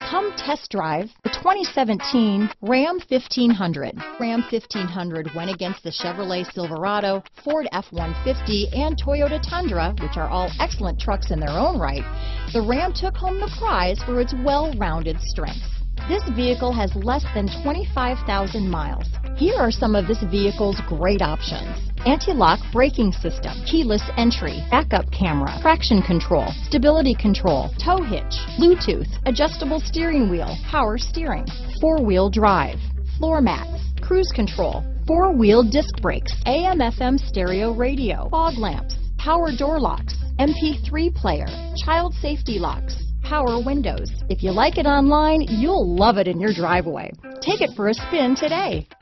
Come test drive the 2017 Ram 1500. Ram 1500 went against the Chevrolet Silverado, Ford F-150, and Toyota Tundra, which are all excellent trucks in their own right. The Ram took home the prize for its well-rounded strengths. This vehicle has less than 25,000 miles. Here are some of this vehicle's great options: anti-lock braking system, keyless entry, backup camera, traction control, stability control, tow hitch, Bluetooth, adjustable steering wheel, power steering, four-wheel drive, floor mats, cruise control, four-wheel disc brakes, AM/FM stereo radio, fog lamps, power door locks, MP3 player, child safety locks, power windows. If you like it online, you'll love it in your driveway. Take it for a spin today.